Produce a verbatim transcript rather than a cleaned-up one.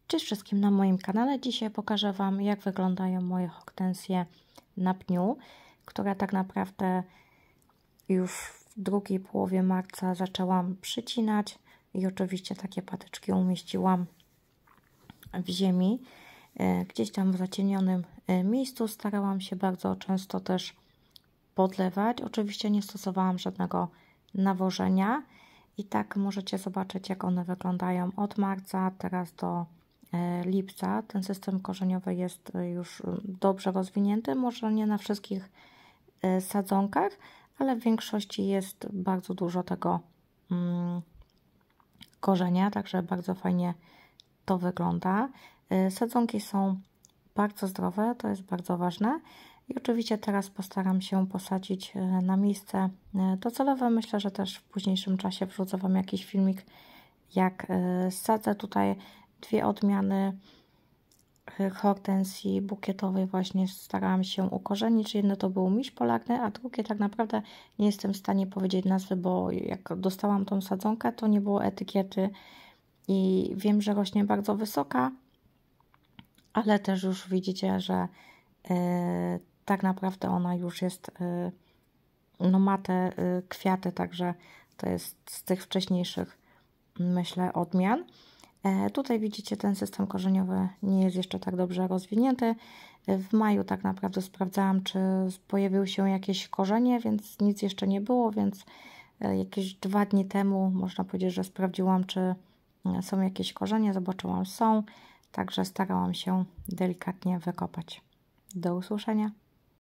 Cześć wszystkim na moim kanale. Dzisiaj pokażę Wam, jak wyglądają moje hortensje na pniu, które tak naprawdę już w drugiej połowie marca zaczęłam przycinać i oczywiście takie patyczki umieściłam w ziemi, gdzieś tam w zacienionym miejscu. Starałam się bardzo często też podlewać. Oczywiście nie stosowałam żadnego nawożenia i tak możecie zobaczyć, jak one wyglądają od marca teraz do lipca. Ten system korzeniowy jest już dobrze rozwinięty, może nie na wszystkich sadzonkach, ale w większości jest bardzo dużo tego mm, korzenia, także bardzo fajnie to wygląda. Sadzonki są bardzo zdrowe, to jest bardzo ważne. I oczywiście teraz postaram się posadzić na miejsce docelowe. Myślę, że też w późniejszym czasie wrzucę Wam jakiś filmik, jak sadzę tutaj dwie odmiany hortensji bukietowej. Właśnie starałam się ukorzenić. Jedno to był miś polarny, a drugie tak naprawdę nie jestem w stanie powiedzieć nazwy, bo jak dostałam tą sadzonkę, to nie było etykiety i wiem, że rośnie bardzo wysoka, ale też już widzicie, że yy, tak naprawdę ona już jest, yy, no ma te yy, kwiaty, także to jest z tych wcześniejszych, myślę, odmian. E, tutaj widzicie, ten system korzeniowy nie jest jeszcze tak dobrze rozwinięty. W maju tak naprawdę sprawdzałam, czy pojawiły się jakieś korzenie, więc nic jeszcze nie było, więc jakieś dwa dni temu można powiedzieć, że sprawdziłam, czy są jakieś korzenie. Zobaczyłam, są, także starałam się delikatnie wykopać. Do usłyszenia.